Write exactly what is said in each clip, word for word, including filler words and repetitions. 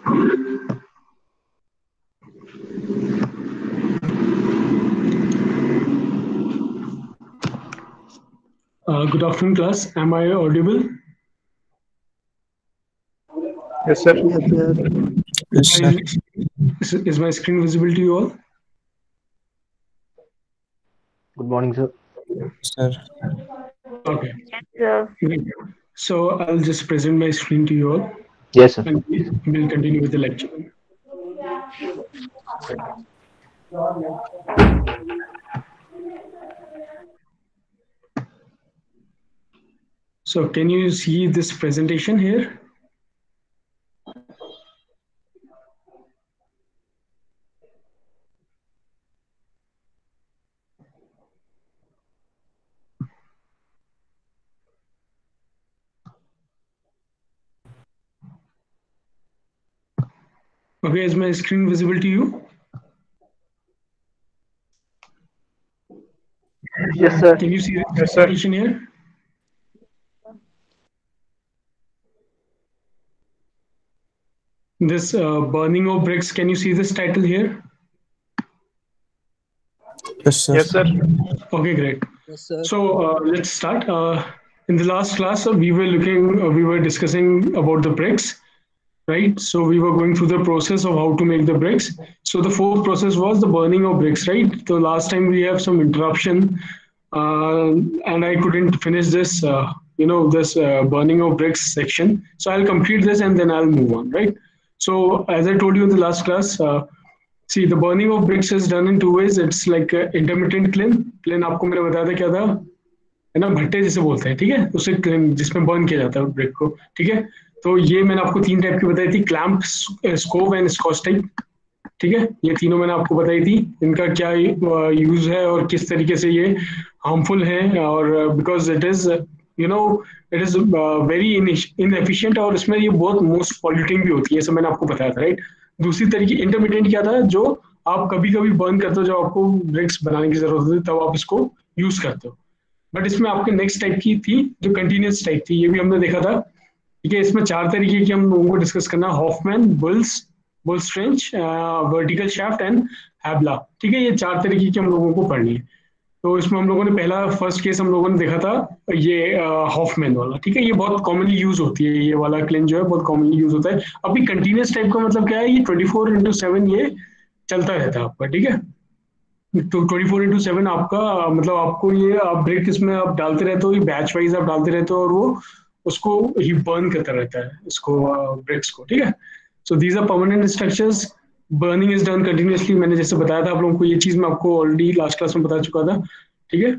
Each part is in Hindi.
Uh, good afternoon, class. Am I audible? Yes, sir. Yes, sir. Is, is my screen visible to you all? Good morning, sir. Sir. Okay. Sir. So I'll just present my screen to you all, Yes, sir. and we'll continue with the lecture. So can you see this presentation here? Okay, is my screen visible to you? Yes, sir. Can you see the Yes, sir. presentation here? This uh, burning of bricks, can you see this title here? Yes, sir. Yes, sir. Okay, great. Yes, sir. So uh, let's start. Uh, in the last class, uh, we were looking, uh, we were discussing about the bricks, right? So we were going through the process of how to make the bricks. So the fourth process was the burning of bricks, right? So last time we have some interruption, uh, and I couldn't finish this, uh, you know, this uh, burning of bricks section. So I'll complete this and then I'll move on, right? So as I told you in the last class, uh, see, the burning of bricks is done in two ways. It's like uh, intermittent kiln. Kiln आपको मैंने बताया था क्या था, है ना, भट्टे जिसे बोलते हैं, ठीक है, उसे kiln जिसमें बर्न किया जाता है ब्रिक को, ठीक है। तो ये मैंने आपको तीन टाइप की बताई थी, clamp, scove and scotch type, ठीक है। ये तीनों मैंने आपको बताई थी, इनका क्या यूज है और किस तरीके से ये हार्मफुल है, और because it is you know it is very inefficient, और इसमें ये बहुत मोस्ट पॉल्यूटिंग भी होती है, ये सब मैंने आपको बताया था, राइट। दूसरी तरीके इंटरमीडिएट क्या था, जो आप कभी कभी बर्न करते हो, जब आपको ब्रिक्स बनाने की जरूरत होती है तब आप इसको यूज करते हो। बट इसमें आपके नेक्स्ट टाइप की थी जो कंटिन्यूस टाइप थी, ये भी हमने देखा था, ठीक है। इसमें चार तरीके की हम लोगों को डिस्कस करना, Hoffman, Bull's, Bull's trench, vertical shaft and Habla, ठीक है। ये चार तरीके की हम लोगों को पढ़नी है। तो इसमें हम लोगों ने पहला फर्स्ट केस हम लोगों ने देखा था ये हॉफमैन वाला, ठीक है। ये बहुत कॉमनली यूज होती है, ये वाला क्लेन जो है बहुत कॉमनली यूज होता है। अभी कंटिन्यूस टाइप का मतलब क्या है, ये ट्वेंटी फोर इंटू सेवन ये चलता रहता है आपका, ठीक है। तो ट्वेंटी फोर इंटू सेवन आपका मतलब आपको ये आप ब्रिक इसमें आप डालते रहते हो, ये बैच वाइज आप डालते रहते हो, और वो उसको ही बर्न करता रहता है इसको ब्रिक्स को, ठीक है। So these are permanent structures, burning is done continuously. मैंने जैसे बताया था आप लोगों को, ये चीज मैं आपको ऑलरेडी लास्ट क्लास में बता चुका था, ठीक है।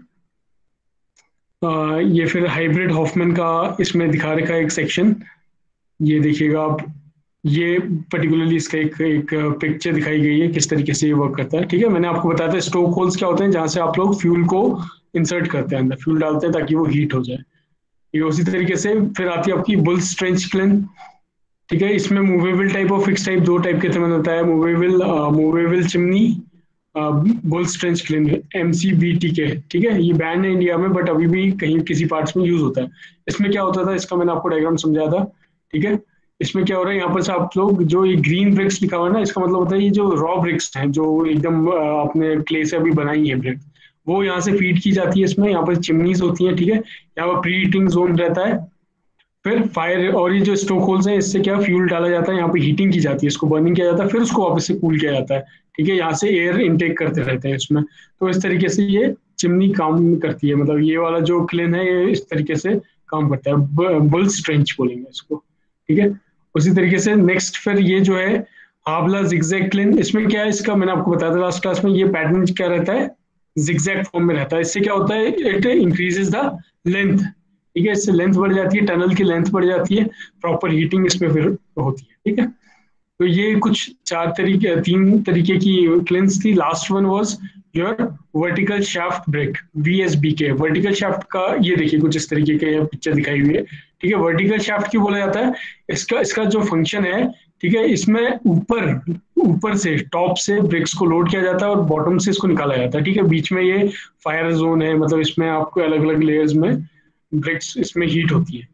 uh, ये फिर हाइब्रिड हॉफमैन का इसमें दिखा रखा है एक सेक्शन, ये देखिएगा आप, ये पर्टिकुलरली इसका एक एक पिक्चर दिखाई गई है किस तरीके से ये वर्क करता है, ठीक है। मैंने आपको बताया था स्टोक होल्स क्या होते हैं, जहाँ से आप लोग फ्यूल को इंसर्ट करते हैं, अंदर फ्यूल डालते हैं ताकि वो हीट हो जाए, ये उसी तरीके से। फिर आती है आपकी बुल्स ट्रेंच क्लिन, ठीक है। इसमें मूवेबल टाइप और फिक्स टाइप दो टाइप के थे, मैंने बताया। Movable movable chimney Bull's trench kiln, M C B T K, ठीक है। ये बैन है इंडिया में, बट अभी भी कहीं किसी पार्ट्स में यूज होता है। इसमें क्या होता था, इसका मैंने आपको डायग्राम समझाया था, ठीक है। इसमें क्या हो रहा है, यहाँ पर से आप लोग जो ये ग्रीन ब्रिक्स लिखा हुआ है ना, इसका मतलब होता है ये जो रॉ ब्रिक्स हैं, जो एकदम आपने क्ले से अभी बनाई है ब्रिक, वो यहाँ से फीड की जाती है इसमें। यहाँ पर चिमनीज होती हैं, ठीक है। यहाँ पर प्री हीटिंग जोन रहता है, फिर फायर, और ये जो स्टोक होल्स हैं, इससे क्या फ्यूल डाला जाता है, यहाँ पे हीटिंग की जाती है, इसको बर्निंग किया जाता है, फिर उसको वापस से कूल किया जाता है, ठीक है। यहाँ से एयर इनटेक करते रहते हैं इसमें। तो इस तरीके से ये चिमनी काम करती है, मतलब ये वाला जो क्लेन है ये इस तरीके से काम करता है, बुल्स ट्रेंच बोलेंगे इसको, ठीक है। उसी तरीके से नेक्स्ट फिर ये जो है हावला जिगजैग क्लेन, इसमें क्या है, इसका मैंने आपको बताया था लास्ट क्लास में, ये पैटर्न क्या रहता है, जिगजैग फॉर्म में रहता है। इससे क्या होता है, इट इंक्रीजेस द लेंथ, ठीक है। इससे लेंथ बढ़ जाती है, टनल की लेंथ बढ़ जाती है, प्रॉपर हीटिंग इसमें फिर होती है, ठीक है। तो ये कुछ चार तरीके तीन तरीके की क्लेंस थी। Last one was your vertical shaft brick, V S B K. Vertical shaft का ये देखिए कुछ इस तरीके का पिक्चर दिखाई हुई है, ठीक है। वर्टिकल शाफ्ट क्यों बोला जाता है, इसका इसका जो फंक्शन है, ठीक है, इसमें ऊपर ऊपर से टॉप से ब्रिक्स को लोड किया जाता है और बॉटम से इसको निकाला जाता है, ठीक है। बीच में ये फायर जोन है, मतलब इसमें आपको अलग अलग लेयर्स में ब्रिक्स इसमें हीट होती है।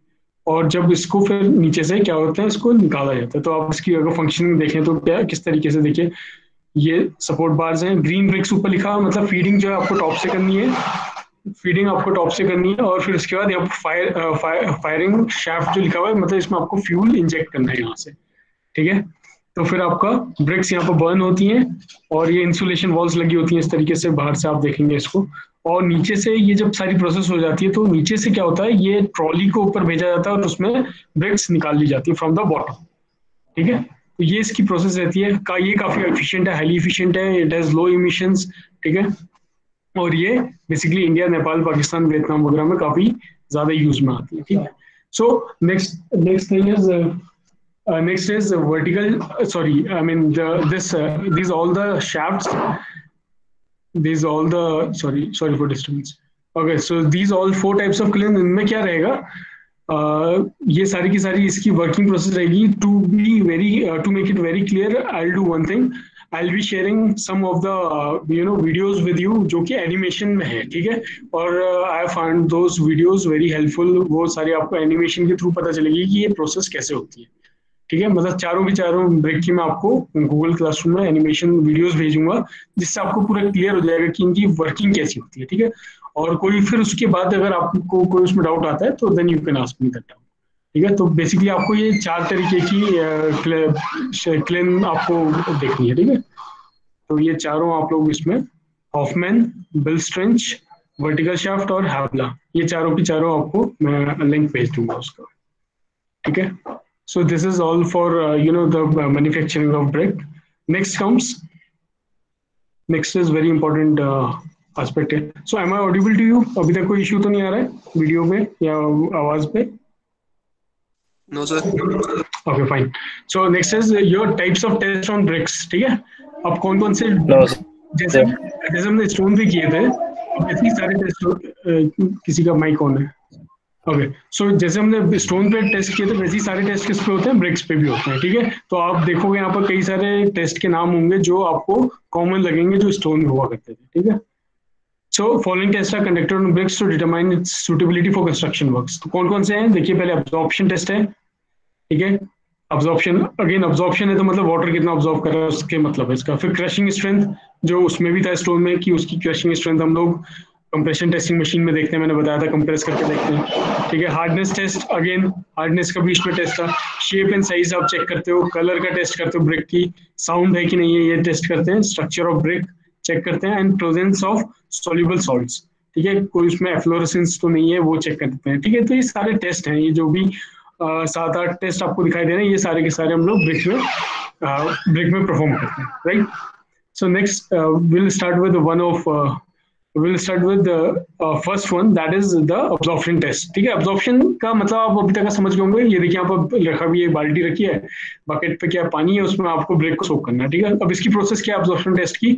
और जब इसको फिर नीचे से क्या होता है, इसको निकाला जाता है। तो आप इसकी अगर फंक्शनिंग देखें तो क्या किस तरीके से, देखिए ये सपोर्ट बार्स हैं, ग्रीन ब्रिक्स ऊपर लिखा हुआ, मतलब फीडिंग जो है आपको टॉप से करनी है, फीडिंग आपको टॉप से करनी है। और फिर उसके बाद यहाँ पर फायर फायर फायरिंग शाफ्ट जो लिखा हुआ है, मतलब इसमें आपको फ्यूल इंजेक्ट करना है यहाँ से, ठीक है। तो फिर आपका ब्रिक्स यहाँ पर बर्न होती हैं और ये इंसुलेशन वॉल्स लगी होती हैं इस तरीके से, बाहर से आप देखेंगे इसको। और नीचे से ये जब सारी प्रोसेस हो जाती है तो नीचे से क्या होता है, ये ट्रॉली को ऊपर भेजा जाता है और उसमें ब्रिक्स निकाल ली जाती है फ्रॉम द बॉटम, ठीक है। तो ये इसकी प्रोसेस रहती है का, ये काफी एफिशिएंट है, हाईली एफिशिएंट है, इट हैज लो इमिशंस, ठीक है। और ये basically India, Nepal, Pakistan, Vietnam वगैरह में काफी ज्यादा यूज में आती है, ठीक है। So next next thing is Uh, next is uh, vertical. Uh, sorry, I mean the, this. Uh, these all the shafts. These all the. Sorry, sorry for disturbance. Okay, so these all four types of clean. इनमें क्या रहेगा? Uh, ये सारी की सारी इसकी working process रहेगी. To be very, uh, to make it very clear, I'll do one thing. I'll be sharing some of the uh, you know videos with you जो कि animation में है, ठीक है। और uh, I found those videos very helpful. वो सारी आपको animation के through पता चलेगी कि ये process कैसे होती है, ठीक है। मतलब चारों की चारों ब्रेक की मैं आपको गूगल क्लासरूम में एनिमेशन वीडियोस भेजूंगा, जिससे आपको पूरा क्लियर हो जाएगा कि इनकी वर्किंग कैसी होती है, ठीक है। और कोई फिर उसके बाद अगर आपको कोई उसमें डाउट आता है तो then you can ask me that doubt, ठीक है। तो बेसिकली आपको ये चार तरीके की क्लेम आपको देखनी है, ठीक है। तो ये चारों आप लोग इसमें Hoffman, Bull's trench, vertical shaft और हैवला, ये चारों की चारों आपको मैं लिंक भेज दूंगा उसका, ठीक है। So this is all for uh, you know the uh, manufacturing of brick. Next comes, next is very important uh, aspect. So am I audible to you? अभी तक कोई issue तो नहीं आ रहा है वीडियो पे या आवाज पे? No sir. Okay, fine. So next is your types of test on bricks, ठीक है। अब कौन कौन से No, जैसे जैसे हमने स्टोन पे किए थे, इतनी सारे टेस्ट, किसी का माइक ऑन है? ओके, सो जैसे हमने स्टोन पे टेस्ट किए थे वैसे ही सारे टेस्ट किस पे होते हैं, ब्रिक्स पे भी होते हैं, ठीक है। तो आप देखोगे यहाँ पर कई सारे टेस्ट के नाम होंगे जो आपको कॉमन लगेंगे जो स्टोन में हुआ करते थे, ठीक है। So following test are conducted on bricks to determine its suitability for construction works. तो कौन कौन से हैं देखिए, पहले अब्जॉर्प्शन टेस्ट है, ठीक है। अब्जॉर्प्शन, अगेन अब्जॉर्प्शन है तो मतलब वाटर कितना अब्जॉर्ब कर रहा है उसके मतलब है इसका। फिर क्रशिंग स्ट्रेंथ, जो उसमें भी था स्टोन में कि उसकी क्रशिंग स्ट्रेंथ हम लोग कंप्रेशन टेस्टिंग मशीन में देखते हैं, मैंने बताया था कंप्रेस करके देखते हैं, ठीक है। हार्डनेस टेस्ट, अगेन हार्डनेस का भी इसमें टेस्ट था। शेप एंड साइज आप चेक करते हो, कलर का टेस्ट करते हो, ब्रिक की साउंड है कि नहीं है ये टेस्ट करते हैं, स्ट्रक्चर ऑफ ब्रिक चेक करते हैं, and presence of soluble salts, ठीक है। कोई उसमें एफ्लोरेसेंस तो नहीं है वो चेक करते हैं, ठीक है। तो ये सारे टेस्ट हैं, ये जो भी uh, सात आठ टेस्ट आपको दिखाई दे रहे हैं, ये सारे के सारे हम लोग ब्रिक में ब्रिक में परफॉर्म करते हैं, right. So next will start with one of We'll start with the uh, first one, that is the absorption test, ठीक है। absorption का मतलब आप अभी तक समझ गए होंगे, ये देखिए यहाँ पर रखा भी है, बाल्टी रखी है, बकेट पे क्या पानी है, उसमें आपको ब्रिक को सोक करना है, ठीक है। अब इसकी प्रोसेस क्या है absorption test की?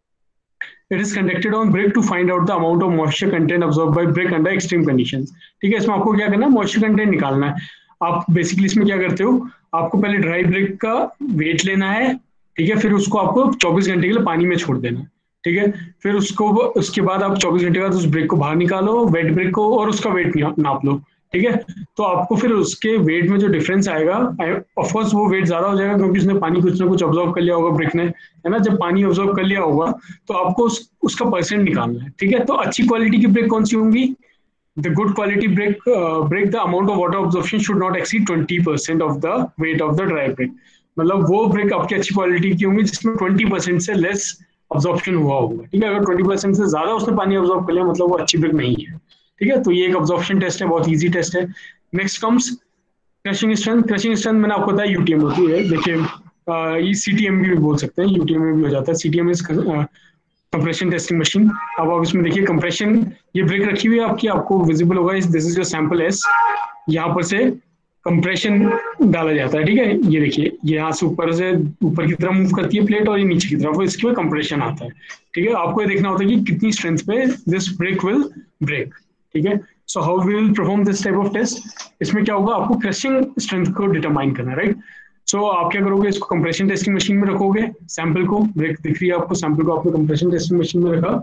It is conducted on brick to find out the amount of moisture content absorbed by brick under extreme conditions, ठीक है। इसमें आपको क्या करना है, moisture content निकालना है। आप बेसिकली इसमें क्या करते हो, आपको पहले ड्राई ब्रिक का वेट लेना है, ठीक है। फिर उसको आपको चौबीस घंटे के लिए पानी में छोड़ देना है, ठीक है। फिर उसको उसके बाद आप चौबीस घंटे बाद उस ब्रिक को बाहर निकालो, वेट ब्रिक को, और उसका वेट नाप लो, ठीक है। तो आपको फिर उसके वेट में जो डिफरेंस आएगा, ऑफ कोर्स वो वेट ज्यादा हो जाएगा क्योंकि उसने पानी कुछ ना कुछ ऑब्जॉर्व कर लिया होगा ब्रिक ने, है ना। जब पानी ऑब्जॉर्व कर लिया होगा तो आपको उस, उसका परसेंट निकालना है, ठीक है। तो अच्छी क्वालिटी की ब्रिक कौन सी होंगी? The good quality brick brick the amount of water absorption should not exceed twenty percent of the weight of the dry brick. मतलब वो ब्रिक आपकी अच्छी क्वालिटी की होंगी जिसमें ट्वेंटी परसेंट से लेस अब्जॉर्प्शन हुआ होगा, ठीक है। अगर ट्वेंटी परसेंट से ज्यादा उसने पानी अब्जॉर्ब कर लिया मतलब वो अच्छी ब्रिक नहीं है, ठीक है। तो ये एक अब्जॉर्प्शन टेस्ट है, बहुत इजी टेस्ट है। Next comes crushing strength. Crushing strength मैंने आपको बताया यूटीएम होती है, देखिए ये सीटीएम भी बोल सकते हैं, यूटीएम में भी हो जाता है। CTM is compression testing machine. अब आप इसमें देखिए कंप्रेशन, ये ब्रिक रखी हुई है आपकी, आपको विजिबल होगा, this is your samples, यहाँ पर से कंप्रेशन डाला जाता है, ठीक है। ये देखिए ये यहाँ से ऊपर से ऊपर की तरफ मूव करती है प्लेट और ये नीचे की तरफ, इसके में कंप्रेशन आता है, ठीक है। आपको ये देखना होता है कि कितनी स्ट्रेंथ पे दिस ब्रेक विल ब्रेक, ठीक है। So how we will perform this type of test? इसमें क्या होगा, आपको क्रशिंग स्ट्रेंथ को डिटरमाइन करना है, राइट। सो आप क्या करोगे, इसको कंप्रेशन टेस्टिंग मशीन में रखोगे, सैंपल को, ब्रेक दिख रही है आपको, सैंपल को आपने कंप्रेशन टेस्टिंग मशीन में रखा,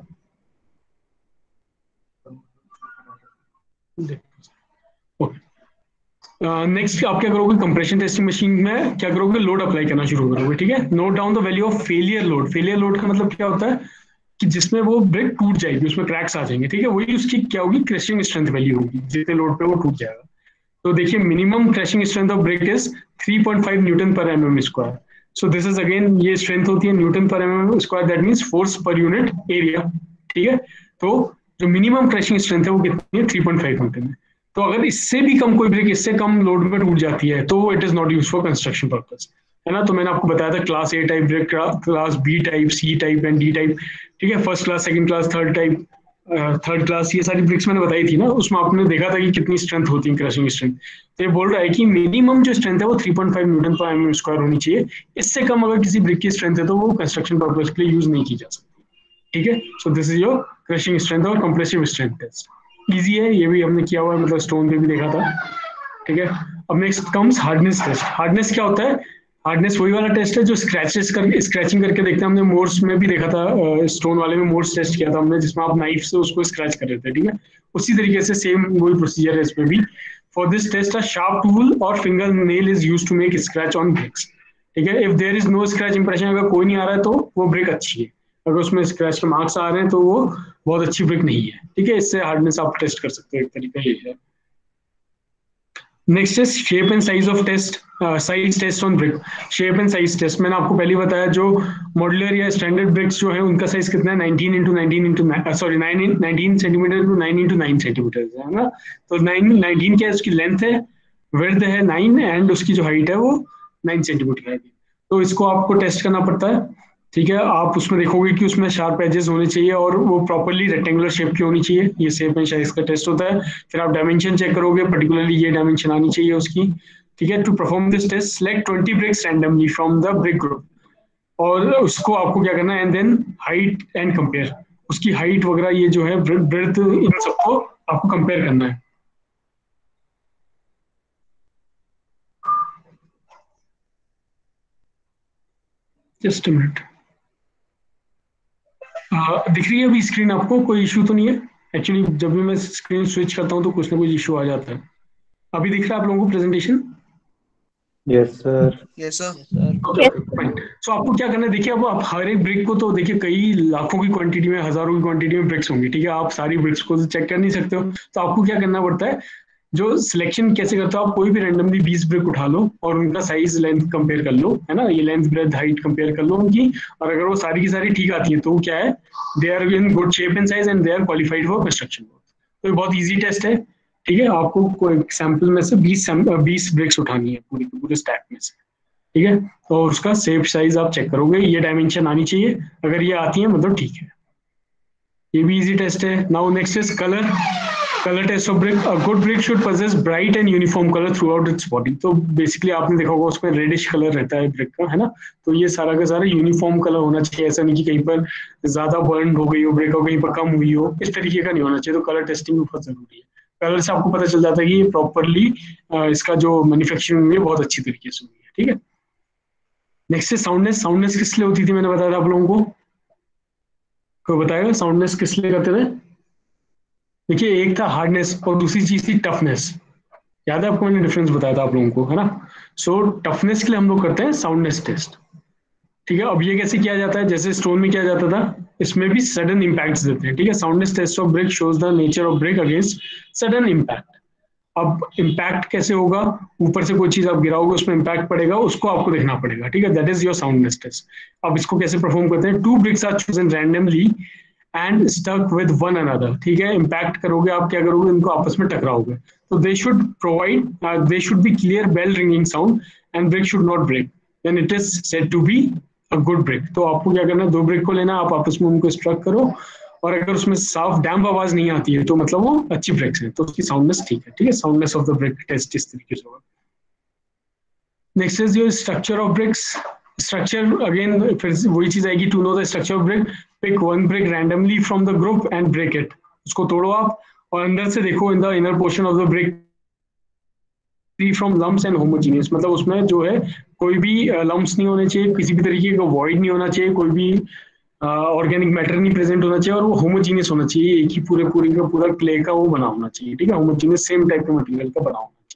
ओके। नेक्स्ट आप क्या करोगे, कंप्रेशन टेस्टिंग मशीन में क्या करोगे, लोड अप्लाई करना शुरू करोगे, ठीक है। Note down the value of failure load. Failure load का मतलब क्या होता है कि जिसमें वो ब्रिक टूट जाएगी, उसमें क्रैक्स आ जाएंगे, ठीक है, वही उसकी क्या होगी, क्रशिंग स्ट्रेंथ वैल्यू होगी, जितने लोड पे वो टूट जाएगा। तो देखिए minimum crushing strength of brick is three point five newton per MM square. So this is again, ये स्ट्रेंथ होती है newton per MM square, that means force per unit area, ठीक है। तो जो मिनिमम क्रशिंग स्ट्रेंथ है वो कितनी है, थ्री पॉइंट फाइव न्यूटन है। तो अगर इससे भी कम कोई ब्रिक इससे कम लोड में टूट जाती है तो it is not use for construction purpose, है ना। तो मैंने आपको बताया था class A type brick, class B type, C type and D type, ठीक है। First class, second class, third type, third class, ये सारी ब्रिक्स मैंने बताई थी ना, उसमें आपने देखा था कि कितनी स्ट्रेंथ होती है क्रशिंग स्ट्रेंथ। तो ये बोल रहा है कि मिनिमम जो स्ट्रेंथ है वो three point five newton per MM square होनी चाहिए। इससे कम अगर किसी ब्रिक की स्ट्रेंथ है तो वो कंस्ट्रक्शन पर्पस के लिए यूज नहीं की जा सकती, ठीक है। So this is your crushing strength और कंप्रेसिव स्ट्रेंथ टेस्ट। इजी है, ये भी हमने किया हुआ है, मतलब स्टोन पे भी देखा था, ठीक है। अब next comes hardness test. Hardness क्या होता है, हार्डनेस वही वाला टेस्ट है जो स्क्रैचेस करके स्क्रैचिंग करके देखते हैं। हमने मोर्स में भी देखा था, स्टोन वाले में मोर्स टेस्ट किया था हमने, जिसमें आप नाइफ से उसको स्क्रैच कर रहे थे, ठीक है। उसी तरीके से सेम वही प्रोसीजर है इसमें भी। For this test a sharp tool और finger nail is used to make scratch on bricks, ठीक है। If there is no scratch impression, अगर कोई नहीं आ रहा है तो वो ब्रिक अच्छी है, अगर उसमें स्क्रैच के मार्क्स आ रहे हैं तो वो बहुत अच्छी ब्रिक नहीं है, ठीक है। इससे हार्डनेस आप टेस्ट कर सकते हो, एक तरीका ये है। Next is shape and size of test, size test on brick. Shape and size test मैंने आपको पहले बताया, जो मॉड्यूलर या स्टैंडर्ड ब्रिक्स जो है उनका साइज कितना है, nineteen into nineteen into sorry nineteen centimetre to nine into nine centimetre है ना। तो नाइन नाइनटीन क्या है, उसकी लेंथ है, विड्थ है नाइन, एंड उसकी जो हाइट है वो नाइन सेंटीमीटर है। तो इसको आपको टेस्ट करना पड़ता है, ठीक है। आप उसमें देखोगे कि उसमें शार्प एजेस होने चाहिए और वो प्रॉपर्ली रेक्टेंगुलर शेप की होनी चाहिए, ये शेप एंड साइज का टेस्ट होता है। फिर आप डायमेंशन चेक करोगे, पर्टिकुलरली ये डायमेंशन आनी चाहिए उसकी, ठीक है। To perform this test select twenty bricks randomly from the brick group, और उसको आपको क्या करना है, and then height and compare, उसकी हाइट वगैरह ये जो है ब्रेड्थ, इन सबको आपको कंपेयर करना है। जस्ट अ मिनट, दिख रही है अभी स्क्रीन आपको, कोई इशू तो नहीं है? एक्चुअली जब भी मैं स्क्रीन स्विच करता हूँ तो कुछ ना कुछ इशू आ जाता है। अभी दिख रहा है आप लोगों को presentation? Yes sir. Yes, sir. So आपको क्या करना है, देखिए अब आप हर एक ब्रिक को, तो देखिए कई लाखों की क्वांटिटी में, हजारों की क्वांटिटी में ब्रिक्स होंगी, ठीक है। आप सारी ब्रिक्स को तो चेक कर नहीं सकते हो, तो आपको क्या करना पड़ता है, जो सिलेक्शन कैसे करते हो आप, कोई भी रैंडमली बीस ब्रिक उठा लो और उनका साइज लेंथ कंपेयर कर लो, है ना, ये लेंथ ब्रेथ हाइट कंपेयर कर लो उनकी, और अगर वो सारी की सारी ठीक आती है तो क्या है, they are in good shape and size and they are qualified for construction. तो ये बहुत ईजी टेस्ट है, ठीक है। आपको कोई सैंपल में से बीस बीस ब्रिक्स उठानी है पूरी पूरे स्टैक में से, ठीक है। तो उसका शेप साइज आप चेक करोगे, ये डायमेंशन आनी चाहिए, अगर ये आती है मतलब ठीक है। ये भी इजी टेस्ट है। Now next is colour, colour test of brick. A good brick should possess bright and uniform colour throughout its body. तो बेसिकली आपने देखा होगा उसमें रेडिश कलर रहता है ब्रिक का, है ना। तो ये सारा का सारा यूनिफॉर्म कलर होना चाहिए, ऐसा नहीं कि कहीं पर ज्यादा बर्न हो गई हो ब्रिक और कहीं पर कम हुई हो, इस तरीके का नहीं होना चाहिए। तो कलर टेस्टिंग बहुत जरूरी है। कलर से आपको पता चल जाता है कि ये प्रॉपरली इसका जो मैन्युफैक्चरिंग हुई है बहुत अच्छी तरीके से हुई है, ठीक है। नेक्स्ट है साउंडनेस। साउंडनेस किस लिए होती थी, मैंने बताया था आप लोगों को, कोई बताएगा साउंडनेस किस लिए करते थे? देखिए एक था हार्डनेस और दूसरी चीज थी टफनेस। याद है आपको, मैंने डिफरेंस बताया था आप लोगों को, है ना। सो टफनेस के लिए हम लोग करते हैं साउंडनेस टेस्ट, ठीक है। अब ये कैसे किया जाता है, जैसे स्टोन में किया जाता था, इसमें भी सडन इम्पैक्ट्स देते हैं, ठीक है। Soundness test of brick shows the nature of brick against sudden impact. अब इम्पैक्ट कैसे होगा, ऊपर से कोई चीज आप गिराओगे उसमें इम्पैक्ट पड़ेगा, उसको आपको देखना पड़ेगा, ठीक है। That is your soundness test. अब इसको कैसे परफॉर्म करते हैं, two bricks are chosen randomly and stuck with one another, ठीक है। इम्पैक्ट करोगे आप, क्या करोगे, उनको आपस में टकराओगे, तो they should provide they should be clear bell ringing sound and brick should not break, then it is said to be a good brick. तो आपको क्या करना है, दो ब्रिक को लेना, आप आपस में उनको स्ट्रक करो, और अगर उसमें साफ डैम्प आवाज नहीं आती है तो मतलब वो अच्छी ब्रिक्स है, तो उसकी साउंडनेस ठीक है, ठीक है। Soundness of the brick test इस तरीके से होगा। Next is your structure of bricks. Structure again फिर वही चीज आएगी, to know the structure of brick, pick one brick randomly from the group and break it. उसको तोड़ो आप और अंदर से देखो in the inner portion of the brick free from lumps and homogeneous, मतलब उसमें जो है कोई भी लम्प्स नहीं होने चाहिए, किसी भी तरीके का वॉइड नहीं होना चाहिए, कोई भी ऑर्गेनिक मैटर नहीं प्रेजेंट होना चाहिए, और वो होमोजीनियस होना चाहिए, एक ही पूरे पूरे का पूरा क्ले का वो बना होना चाहिए, ठीक है। होमोजीनियस सेम टाइप के मटेरियल का बना होना चाहिए।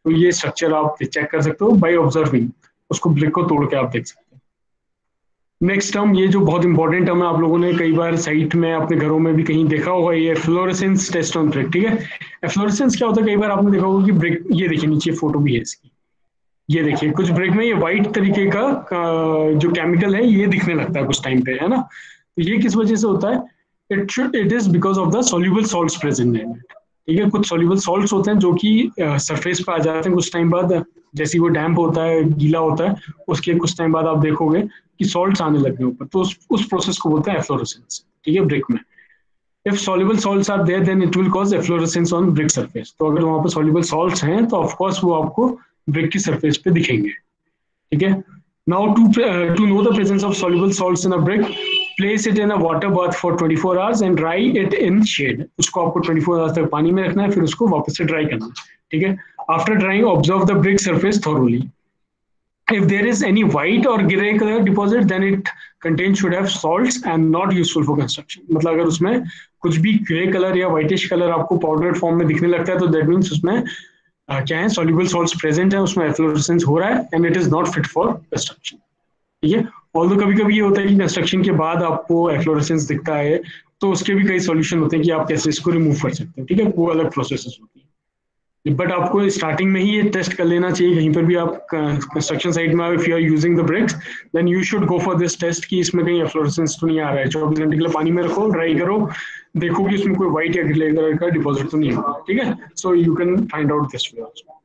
तो ये स्ट्रक्चर आप चेक कर सकते हो बाय ऑब्जर्विंग, उसको ब्रिक को तोड़ के आप देख सकते हो। नेक्स्ट टर्म, ये जो बहुत इंपॉर्टेंट टर्म है, आप लोगों ने कई बार साइट में अपने घरों में भी कहीं देखा होगा, ये फ्लोरेसेंस टेस्ट ऑन ब्रिक। ठीक है, फ्लोरेसेंस क्या होता है, कई बार आपने देखा होगा कि ब्रिक, ये देखिए नीचे फोटो भी है इसकी, ये देखिए कुछ ब्रिक में ये व्हाइट तरीके का जो केमिकल है ये दिखने लगता है कुछ टाइम पे, है ना। तो ये किस वजह से होता है, it should it is because of the soluble salts present in it. ठीक है, कुछ सॉल्युबल सॉल्ट्स होते हैं जो कि सरफेस पे आ जाते हैं कुछ टाइम बाद, जैसे वो डैम्प होता है, गीला होता है, उसके कुछ टाइम बाद आप देखोगे कि सॉल्ट्स आने लगे ऊपर, तो उस, उस प्रोसेस को बोलते हैं एफ्लोरेसेंस। ठीक है, ब्रिक में if soluble salts are there then it will cause efflorescence on brick surface। तो अगर वहां पर soluble salts हैं तो ऑफ कोर्स वो आपको ब्रिक की सरफेस पे दिखेंगे। ठीक है, now to to know the presence of soluble salts in a brick, place it in a water bath for twenty-four hours and dry it in shade। उसको आपको twenty-four hours तक पानी में रखना है, फिर उसको वापस से ड्राई करना है। ठीक है, after drying observe the brick surface thoroughly। If there is any white or gray color deposit, then it contains should have salts and not useful for construction। मतलब अगर उसमें कुछ भी ग्रे कलर या व्हाइटिश कलर आपको पाउडर फॉर्म में दिखने लगता है तो दैट मीन्स उसमें uh, क्या है, soluble salts प्रेजेंट है, उसमें एफ्लोरेसेंस हो रहा है and it is not fit for construction. ठीक है, ऑल्दो कभी कभी ये होता है कि कंस्ट्रक्शन के बाद आपको एफ्लोरेसेंस दिखता है, तो उसके भी कई सॉल्यूशन होते हैं कि आप कैसे इसको रिमूव कर सकते हैं। ठीक है, वो अलग प्रोसेस होती है, बट आपको स्टार्टिंग में ही ये टेस्ट कर लेना चाहिए। कहीं पर भी आप कंस्ट्रक्शन साइट में if you are using the bricks then you should go for this test कि इसमें कहीं एफ्लोरेसेंस तो नहीं आ रहा है। चौबीस घंटे के लिए पानी में रखो, ड्राई करो, देखो कि इसमें कोई व्हाइट या ग्रे कलर का डिपॉजिट तो नहीं है। ठीक है, so you can find out this way also.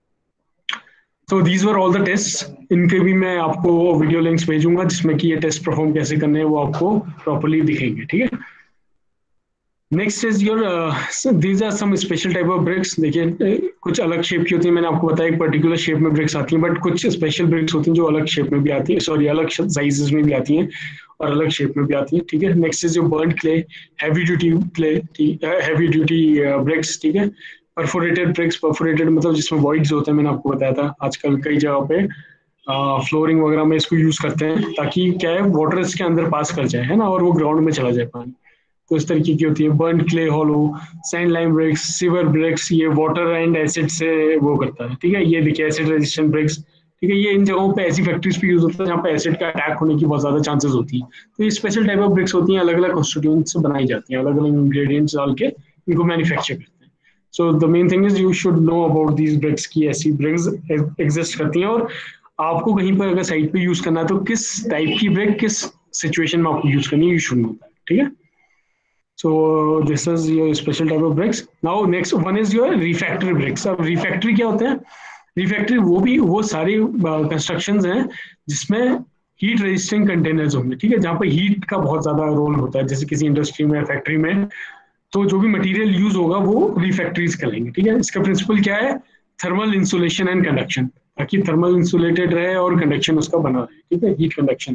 तो these were all the test, इनके भी मैं आपको वीडियो लिंक्स भेजूंगा जिसमें कि ये टेस्ट परफॉर्म कैसे करने हैं वो आपको प्रॉपर्ली दिखेंगे। ठीक है, next is your these are some special type of bricks. देखिए कुछ अलग शेप की होती है, मैंने आपको बताया एक पर्टिकुलर शेप में ब्रिक्स आती हैं, बट कुछ स्पेशल ब्रिक्स होती हैं जो अलग शेप में भी आती है, सॉरी अलग साइजेस में भी आती हैं और अलग शेप में भी आती है। ठीक है, next is your burnt clay, heavy duty clay, heavy duty bricks. ठीक है, परफोरेटेड ब्रिक्स, परफोरेटेड मतलब जिसमें वॉइड्स होते हैं, मैंने आपको बताया था आजकल कई जगह पे फ्लोरिंग वगैरह में इसको यूज करते हैं ताकि क्या है वाटर इसके अंदर पास कर जाए, है ना, और वो ग्राउंड में चला जाए पानी। तो इस तरीके की होती है burnt clay hollow, sand lime bricks, sewer bricks, ये वाटर एंड एसिड से वो करता है। ठीक है, ये देखिए एसिड रेजिस्टेंट ब्रिक्स। ठीक है, ये इन जगहों पे ऐसी फैक्ट्रीज पे यूज होता है जहाँ पे एसिड का अटैक होने की बहुत ज्यादा चांसेस होती है। तो ये स्पेशल टाइप ऑफ ब्रिक्स होती हैं, अलग अलग कॉन्स्टिट्यूएंट से बनाई जाती हैं, अलग अलग इंग्रेडिएंट्स डाल के इनको मैन्युफैक्चर करते हैं। So the main thing is you should know about these bricks की ऐसी ब्रिक्स एग्जिस्ट करती हैं, और आपको कहीं पर अगर साइट पे यूज करना है तो किस टाइप की ब्रिक किस सिचुएशन में आपको यूज करनी है, यू शुड नो दैट। ठीक है, so this is your special type of bricks. Now next one is your refractory bricks। अब refractory क्या होते हैं, refractory वो भी वो सारी कंस्ट्रक्शंस हैं जिसमें हीट रेजिस्टिंग कंटेनर्स होंगे। ठीक है, जहाँ पर हीट का बहुत ज्यादा रोल होता है, जैसे किसी इंडस्ट्री में, फैक्ट्री में, तो जो भी मटेरियल यूज होगा वो रिफैक्ट्रीज कहलाएंगे। ठीक है, इसका प्रिंसिपल क्या है, थर्मल इंसुलेशन एंड कंडक्शन, ताकि थर्मल इंसुलेटेड रहे और कंडक्शन उसका बना रहे। ठीक है, heat conduction.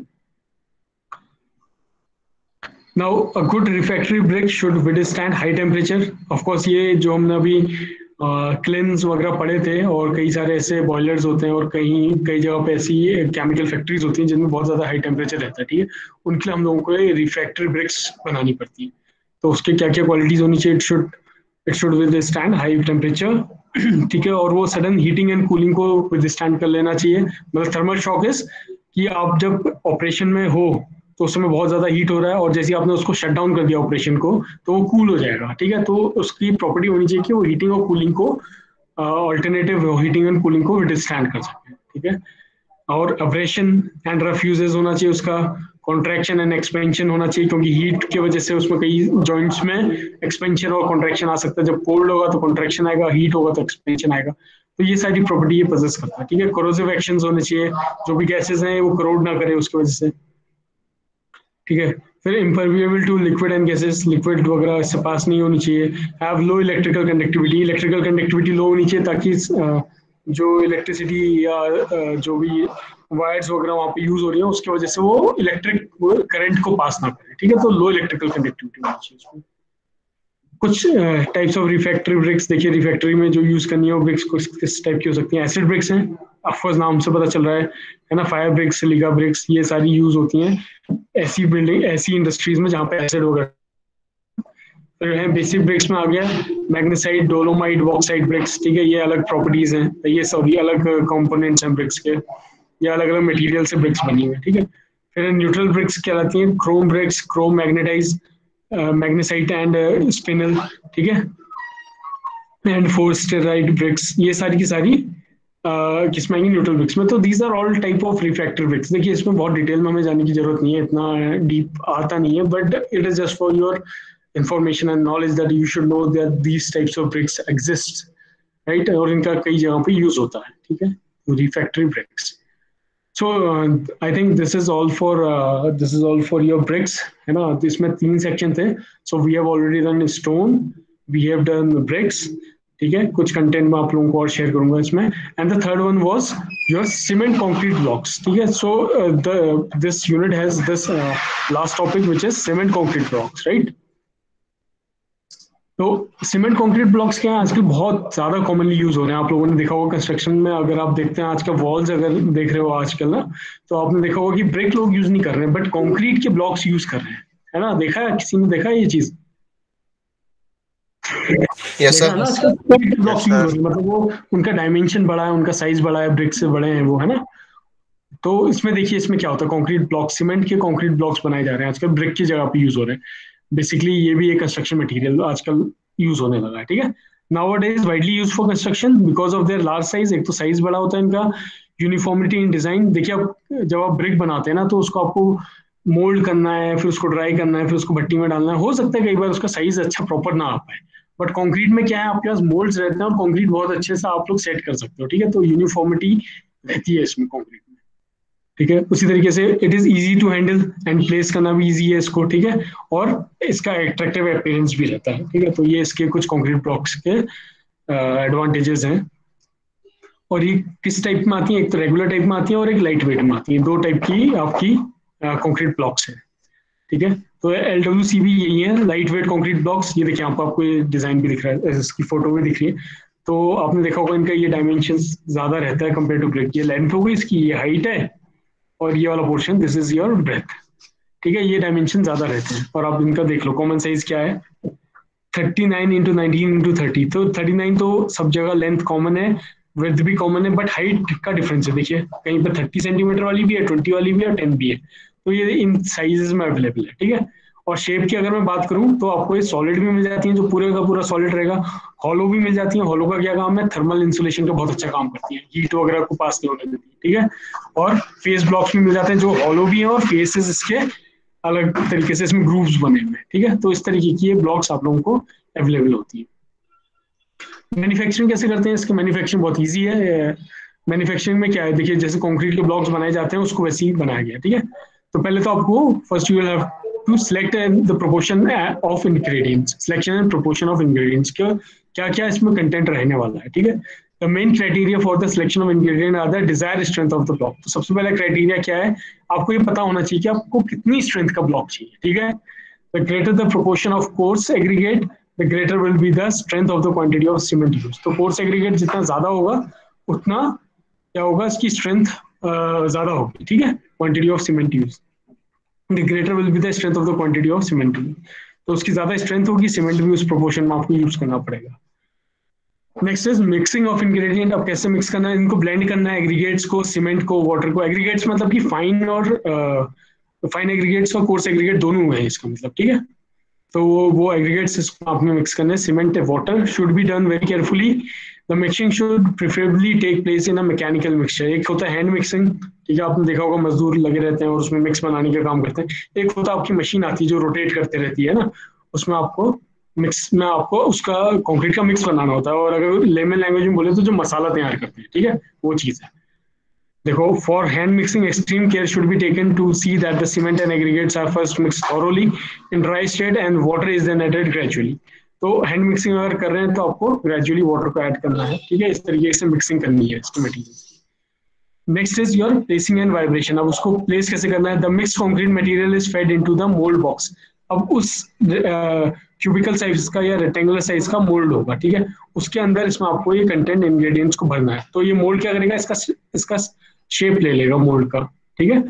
Now a good refractory brick should withstand high temperature। Of course ये जो हमने अभी क्लिन्स वगैरह पढ़े थे, और कई सारे ऐसे बॉयलर्स होते हैं और कहीं कई जगह पे ऐसी केमिकल फैक्ट्रीज होती हैं जिनमें बहुत ज़्यादा हाई टेम्परेचर रहता है। ठीक है, उनके लिए हम लोगों को रिफ्रैक्टरी ब्रिक्स बनानी पड़ती है। तो उसके क्या क्या क्वालिटीज़ होनी चाहिए, it should it should withstand high temperature. ठीक है, और वो सडन हीटिंग एंड कूलिंग को विथस्टैंड कर लेना चाहिए। मतलब थर्मल शॉक इज कि आप जब ऑपरेशन में हो तो उस समय बहुत ज्यादा हीट हो रहा है, और जैसे आपने उसको शट डाउन कर दिया ऑपरेशन को तो वो कूल हो जाएगा। ठीक है, तो उसकी प्रॉपर्टी होनी चाहिए कि वो हीटिंग और कूलिंग को ऑल्टरनेटिव हीटिंग एंड कूलिंग को विथस्टैंड कर सके। ठीक है, और अब्रेशन एंड रफ यूजेस होना चाहिए उसका, कॉन्ट्रैक्शन एंड एक्सपेंशन होना चाहिए, क्योंकि हीट की वजह से उसमें कई जॉइंट्स में एक्सपेंशन और कॉन्ट्रैक्शन आ सकता है। जब कोल्ड होगा तो कॉन्ट्रैक्शन आएगा, हीट होगा तो एक्सपेंशन आएगा। तो ये सारी प्रॉपर्टी ये पोजेस करता है। ठीक है, कोरोसिव एक्शंस होने चाहिए, जो भी गैसेज हैं वो करोड ना करे उसकी वजह से। ठीक है, फिर impermeable to liquid and gases, liquid वगैरह इससे पास नहीं होनी चाहिए। Have low electrical conductivity, electrical conductivity low होनी चाहिए ताकि जो इलेक्ट्रिसिटी या जो भी वायर्स वगैरह वहाँ पे यूज हो रही है उसकी वजह से वो इलेक्ट्रिक करंट को पास ना करे। ठीक है, तो लो इलेक्ट्रिकल कंडक्टिविटी होनी चाहिए उसमें। कुछ टाइप्स ऑफ रिफैक्टरी ब्रिक्स देखिए, रिफैक्टरी में जो यूज करनी है वो ब्रिक्स किस टाइप की हो सकती हैं। एसिड ब्रिक्स हैं, ऑफकोर्स नाम से पता चल रहा है है ना, फायर ब्रिक्स, सिलिका ब्रिक्स, ये सारी यूज होती हैं ऐसी बिल्डिंग ऐसी इंडस्ट्रीज में जहाँ पे एसिड वगैरह। फिर है बेसिक ब्रिक्स में आ गया मैग्नेसाइट, डोलोमाइट, बॉक्साइट ब्रिक्स, ठीक है, ये अलग प्रॉपर्टीज हैं, ये सॉरी अलग कंपोनेंट्स हैं ब्रिक्स के, ये अलग अलग मटेरियल से ब्रिक्स बनी हुई है, ठीक है। फिर न्यूट्रल ब्रिक्स कहलाती हैं chrome bricks, chrome magnetize, magnesite and spinel, ठीक है, एंड फोर्स्टेराइट ब्रिक्स, ये सारी की सारी Uh, किसमें आएंगी न्यूट्रल ब्रिक्स में। तो these are all type of refractive bricks. देखिए इसमें बहुत डिटेल में हमें जाने की जरूरत नहीं है, इतना डीप आता नहीं है, but it is just for your information and knowledge that you should know that these types of bricks exist, right, और इनका कई जगहों पे यूज होता है, ठीक है, refractory bricks. So I think this is all for this is all for your bricks, है ना। तो इसमें तीन सेक्शन थे। So we have already done stone, we have done bricks, ठीक है, कुछ कंटेंट मैं आप लोगों को और शेयर करूंगा इसमें। And the third one was your cement concrete blocks, ठीक है। So the this unit has this last topic which is cement concrete blocks, right. तो सीमेंट कंक्रीट ब्लॉक्स क्या है, आजकल बहुत ज्यादा कॉमनली यूज हो रहे हैं। आप लोगों ने देखा होगा कंस्ट्रक्शन में, अगर आप देखते हैं आजकल वॉल्स अगर देख रहे हो आजकल ना, तो आपने देखा होगा कि ब्रिक लोग यूज नहीं कर रहे हैं, बट कंक्रीट के ब्लॉक्स यूज कर रहे हैं, है ना। देखा है, किसी ने देखा है ये चीज? Yes sir. मतलब वो उनका डायमेंशन बड़ा है, उनका साइज बड़ा है, ब्रिक से बड़े हैं वो, है ना। तो इसमें देखिए इसमें क्या होता है, कंक्रीट ब्लॉक, सीमेंट के कंक्रीट ब्लॉक्स बनाए जा रहे हैं आजकल, ब्रिक की जगह पे यूज हो रहे हैं। बेसिकली ये भी एक कंस्ट्रक्शन मटेरियल आजकल यूज होने लगा है, ठीक है। Nowadays widely use for construction because of their large size. एक तो साइज बड़ा होता है इनका, यूनिफॉर्मिटी इन डिजाइन। देखिए आप जब आप ब्रिक बनाते हैं ना, तो उसको आपको मोल्ड करना है, फिर उसको ड्राई करना है, फिर उसको भट्टी में डालना है। हो सकता है कई बार उसका साइज अच्छा प्रॉपर ना आ पाए, बट कंक्रीट में क्या है, आपके पास मोल्ड्स रहते हैं और कंक्रीट बहुत अच्छे से आप लोग सेट कर सकते हो, ठीक है। तो यूनिफॉर्मिटी रहती है इसमें कंक्रीट में, ठीक है। उसी तरीके से it is easy to handle and place करना भी इजी है इसको, ठीक है, और इसका एट्रैक्टिव अपीयरेंस भी रहता है, ठीक है। तो ये इसके कुछ कंक्रीट ब्लॉक्स के एडवांटेजेस हैं। और ये किस टाइप में आती है, एक तो रेगुलर टाइप में आती है और एक लाइट वेट में आती है। दो टाइप की आपकी कंक्रीट ब्लॉक्स है, ठीक है। तो एल डब्ल्यू सी भी यही है, लाइट वेट कंक्रीट ब्लॉक्स। ये देखिए आपको आपको ये डिजाइन भी दिख रहा है, इसकी फोटो भी दिख रही है। तो आपने देखा होगा इनका ये डायमेंशन ज्यादा रहता है कंपेयर टू ब्रिक। ये लेंथ हो गई इसकी, ये हाइट है, और ये वाला portion this is your breadth, ठीक है। ये डायमेंशन ज्यादा रहते हैं। और आप इनका देख लो कॉमन साइज क्या है, thirty nine into nineteen into thirty. तो थर्टी नाइन तो सब जगह लेंथ कॉमन है, विड्थ भी कॉमन है, बट हाइट का डिफरेंस है। देखिए कहीं पर थर्टी सेंटीमीटर वाली भी है, ट्वेंटी वाली भी है, और टेन भी है। तो ये इन साइजेस में अवेलेबल है, ठीक है। और शेप की अगर मैं बात करूं तो आपको ये सॉलिड भी मिल जाती है, जो पूरे का पूरा सॉलिड रहेगा। हॉलो भी मिल जाती है। हॉलो का क्या काम है, थर्मल इंसुलेशन का बहुत अच्छा काम करती है, हीट वगैरह को पास नहीं होने देती, ठीक है। और फेस ब्लॉक्स भी मिल जाते हैं जो हॉलो भी हैं, और फेसेस इसके अलग तरीके से इसमें ग्रूव्स बने हुए हैं, ठीक है। तो इस तरीके की ये ब्लॉक्स आप लोगों को अवेलेबल होती है। मैन्युफैक्चरिंग कैसे करते हैं, इसकी मैन्युफैक्चरिंग बहुत ईजी है। मैन्युफैक्चरिंग में क्या है, देखिए जैसे कंक्रीट के ब्लॉक्स बनाए जाते हैं उसको वैसे ही बनाया गया, ठीक है। तो पहले तो आपको first you will have to select the proportion of ingredients, selection and proportion of ingredients, क्या क्या क्या इसमें कंटेंट रहने वाला है, ठीक है। The main criteria for the selection of ingredient are the desired strength of the block. तो सबसे पहला क्राइटेरिया क्या है, आपको ये पता होना चाहिए कि आपको कितनी स्ट्रेंथ का ब्लॉक चाहिए, ठीक है। The greater the proportion of coarse aggregate, the greater will be the strength of the quantity of cement use. तो कोर्स एग्रीगेट जितना ज्यादा होगा उतना क्या होगा, इसकी स्ट्रेंथ ज्यादा होगी, ठीक है, quantity of cement use. The greater will be the strength of the quantity of cement. तो उसकी ज्यादा स्ट्रेंथ होगी, सीमेंट भी उस प्रोपोर्शन में आपको यूज करना पड़ेगा। Next is mixing of ingredient. अब कैसे मिक्स करना है, इनको ब्लेंड करना है, एग्रीगेट्स को, सीमेंट को, वाटर को। एग्रीगेट्स मतलब कि फाइन और फाइन एग्रीगेट्स और कोर्स एग्रीगेट दोनों है इसका मतलब, ठीक है। तो वो वो एग्रीगेट्स इसको आपने मिक्स करना है। Cement water should be done very carefully. The mixing should preferably take place in a mechanical mixture. एक होता है हैंड मिक्सिंग, ठीक है, आपने देखा होगा मजदूर लगे रहते हैं और उसमें मिक्स बनाने का काम करते हैं। एक होता है आपकी मशीन आती है जो रोटेट करते रहती है ना, उसमें आपको मिक्स में आपको उसका कंक्रीट का मिक्स बनाना होता है। और अगर लेमन लैंग्वेज में बोले तो जो मसाला तैयार करते हैं, ठीक है, वो चीज़ है। देखो, for hand mixing extreme care should be taken to see that the cement and aggregates are first mixed thoroughly in dry state and water is then added gradually. तो हैंड मिक्सिंग अगर कर रहे हैं तो आपको ग्रेजुअली वाटर को ऐड करना है, ठीक है। इस तरीके से मिक्सिंग करनी है इसके material. Next is your placing and vibration. अब उसको प्लेस कैसे करना है, the mixed concrete material is fed into the mould box. अब उस क्यूबिकल uh, साइज का या रेक्टेंगुलर साइज का मोल्ड होगा, ठीक है, उसके अंदर इसमें आपको ये कंटेंट इंग्रेडिएंट्स को भरना है। तो ये मोल्ड क्या करेगा, इसका इसका शेप ले लेगा मोल्ड का, ठीक है।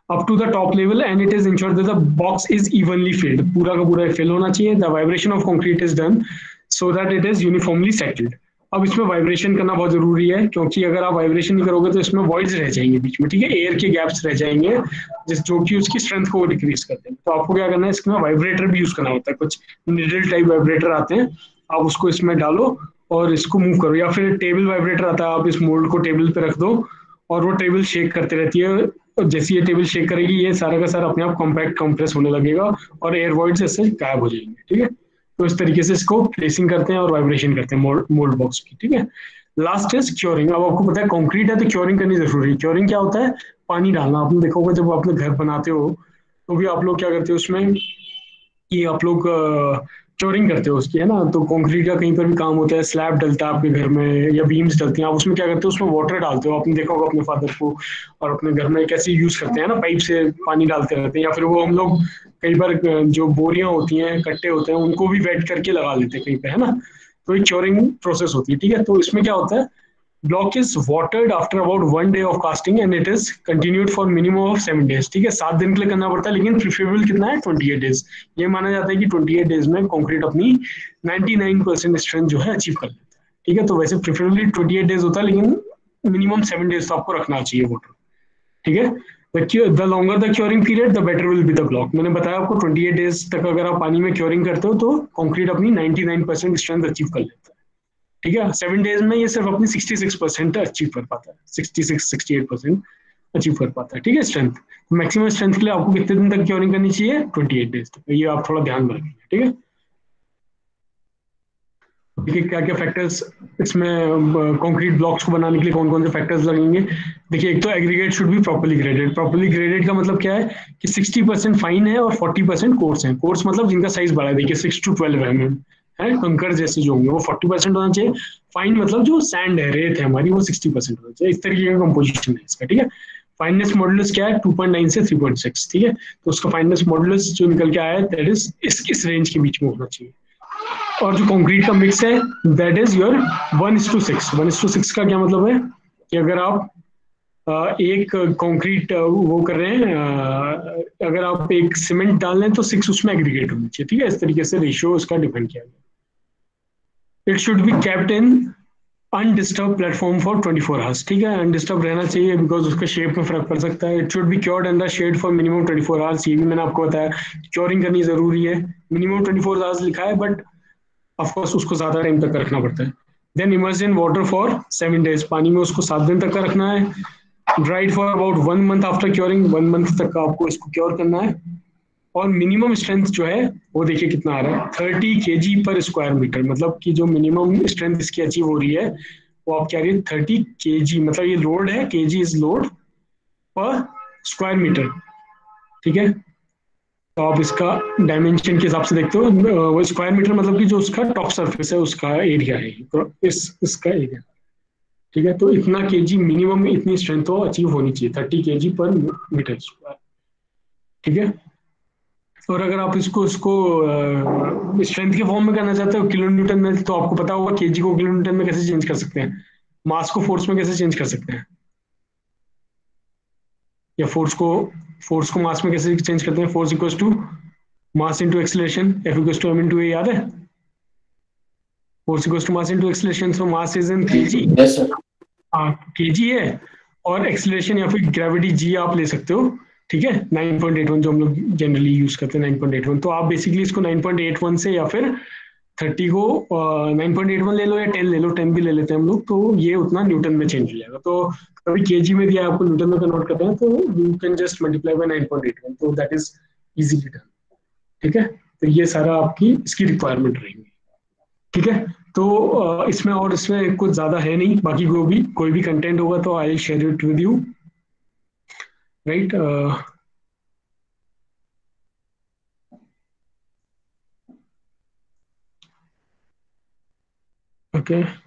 up to the top level and it is ensured that the box is evenly filled. पूरा का पूरा fill होना चाहिए. The vibration of concrete is done so that it is uniformly settled. अब इसमें वाइब्रेशन करना बहुत जरूरी है, क्योंकि अगर आप वाइब्रेशन नहीं करोगे तो इसमें वॉइड्स रह जाएंगे बीच में, ठीक है, एयर के गैप्स रह जाएंगे जिस जो कि उसकी स्ट्रेंथ को डिक्रीज करते हैं. तो आपको क्या करना है, इसमें वाइब्रेटर भी यूज करना होता है. कुछ निडल टाइप वाइब्रेटर आते हैं, आप उसको इसमें डालो और इसको मूव करो, या फिर टेबल वाइब्रेटर आता है, आप इस मोल्ड को टेबल पे रख दो और वो टेबल शेक करते रहती है. और जैसे ये टेबल शेक करेगी ये सारा का सारा अपने आप कॉम्पैक्ट कंप्रेस होने लगेगा और एयर वॉइड्स इससे गायब हो जाएंगे. ठीक है, तो इस तरीके से इसको प्लेसिंग करते हैं और वाइब्रेशन करते हैं मोल्ड मोल्ड बॉक्स की. ठीक है, लास्ट इज क्योरिंग. अब आपको पता है कंक्रीट है तो क्योरिंग करनी जरूरी है. क्योरिंग क्या होता है, पानी डालना. आपने देखा होगा जब आपने घर बनाते हो तो भी आप लोग क्या करते हो उसमें, कि आप लोग क्योरिंग करते हो उसकी, है ना. तो कंक्रीट का कहीं पर भी काम होता है, स्लैब डलता है आपके घर में या बीम्स डलती हैं, आप उसमें क्या करते हो, उसमें वाटर डालते हो. आपने देखा होगा अपने फादर को, और अपने घर में कैसे यूज करते हैं ना, पाइप से पानी डालते रहते हैं, या फिर वो हम लोग कई बार जो बोरियां होती हैं, कट्टे होते हैं, उनको भी वेट करके लगा लेते हैं कहीं पे, है ना. तो एक क्योरिंग प्रोसेस होती है. ठीक है, तो इसमें क्या होता है, block is watered after about one day of casting and it is continued for minimum of seven days. ठीक है, सात दिन के लिए करना पड़ता है, लेकिन प्रिफरेबल कितना है, ट्वेंटी एट डेज. ये माना जाता है कि ट्वेंटी एट डेज में कंक्रीट अपनी नाइंटी नाइन परसेंट स्ट्रेंथ जो है अचीव कर लेता है. ठीक है, तो वैसे प्रिफरेबली ट्वेंटी एट डेज होता है, लेकिन मिनिमम सेवन डेज तो आपको रखना चाहिए वाटर. ठीक है, the longer the curing period the better will be the block. मैंने बताया आपको ट्वेंटी एट डेज तक अगर आप पानी में क्योरिंग करते हो तो कंक्रीट अपनी ninety nine percent strength achieve कर लेता है. ठीक है, सेवन डेज में ये सिर्फ अपनी सिक्सटी सिक्स परसेंट अचीव कर पाता है, sixty six sixty eight percent achieve कर पाता है. ठीक है, स्ट्रेंथ मैक्सिमम स्ट्रेंथ के लिए आपको कितने दिन तक क्योरिंग करनी चाहिए, ट्वेंटी एट डेज तक. ये आप थोड़ा ध्यान में रखिए. ठीक है, देखिए क्या क्या फैक्टर्स इसमें कंक्रीट ब्लॉक्स को बनाने के लिए कौन कौन से फैक्टर्स लगेंगे. देखिए, एक तो aggregate should be properly graded. Properly graded का मतलब क्या है कि सिक्सटी परसेंट फाइन है और फोर्टी परसेंट कोर्स है. कोर्स मतलब जिनका साइज बड़ा है, देखिए six to twelve M M है, कंकर जैसे जो होंगे वो फोर्टी परसेंट होना चाहिए. फाइन मतलब जो सैंड है, रेत है हमारी, वो सिक्सटी परसेंट होना चाहिए. इस तरीके का कंपोजिशन है इसका. ठीक है, फाइननेस मॉडुलस क्या है, टू पॉइंट नाइन से थ्री पॉइंट सिक्स. ठीक है, तो उसका फाइननेस मॉडुलस जो निकल के आया है दैट इज इस इस रेंज के बीच में होना चाहिए. और जो कंक्रीट का मिक्स है that is your one is two six. One is two six का क्या मतलब है कि अगर आप एक कंक्रीट वो कर रहे हैं, अगर आप एक सीमेंट डाल रहे हैं तो सिक्स उसमें एग्रीगेट होनी चाहिए. ठीक है, इस तरीके से रेशियो उसका डिपेंड किया गया. It should be kept in undisturb platform for twenty four hours. ठीक है, अनडिस्टर्ब रहना चाहिए बिकॉज उसके शेप में फर्क पड़ सकता है. It should be cured under shade for minimum twenty four hours. ये भी मैंने आपको बताया, क्योरिंग करनी जरूरी है. मिनिमम ट्वेंटी फोर आवर्स लिखा है, बट ऑफकोर्स उसको ज्यादा टाइम तक रखना पड़ता है. Then immerse in water for seven days. पानी में उसको सात दिन तक का रखना है. Dried for about one month after curing. One month तक आपको इसको क्योर करना है. और मिनिमम स्ट्रेंथ जो है वो देखिए कितना आ रहा है, थर्टी के जी पर स्क्वायर मीटर. मतलब कि जो मिनिमम स्ट्रेंथ इसकी अचीव हो रही है वो आप क्या रही है, थर्टी के जी. मतलब ये लोड है, K G is load per square metre. ठीक है, तो आप इसका डायमेंशन के हिसाब से देखते हो, स्क्वायर मीटर मतलब कि जो उसका टॉप सरफेस है उसका एरिया है, तो इस इसका एरिया. ठीक है, तो इतना केजी मिनिमम, इतनी स्ट्रेंथ तो अचीव होनी चाहिए, thirty KG per metre square. ठीक है, और अगर आप इसको इसको स्ट्रेंथ के फॉर्म में करना चाहते हो किलो न्यूटन में, तो आपको पता होगा केजी को किलो न्यूटन में कैसे चेंज कर सकते हैं, मास को फोर्स में कैसे चेंज कर सकते हैं, या फोर्स को फोर्स को मास में कैसे चेंज करते हैं. Force equals to mass into acceleration, F equals to M into A. याद है, force equals to mass into acceleration. So mass is in KG. Yes sir. हाँ, केजी है, और एक्सीलरेशन या फिर ग्रेविटी जी आप ले सकते हो. ठीक है, नाइन पॉइंट एट वन जो हम लोग जनरली यूज करते हैं, नाइन पॉइंट एट वन. तो आप बेसिकली इसको नाइन पॉइंट एट वन से या फिर थर्टी को नाइन पॉइंट एट वन ले लो या टेन ले लो, टेन भी ले लेते हैं हम लोग, तो ये उतना न्यूटन में चेंज हो जाएगा. तो कभी केजी में दिया आपको न्यूटन में कन्वर्ट करते हैं तो you can just multiply by nine point eight one, तो दैट इज इजीली डन. ठीक है, तो ये सारा आपकी इसकी रिक्वायरमेंट रहेंगी. ठीक है, तो इसमें और इसमें कुछ ज्यादा है नहीं, बाकी कोई भी कोई भी कंटेंट होगा तो I share it with you. Right, okay.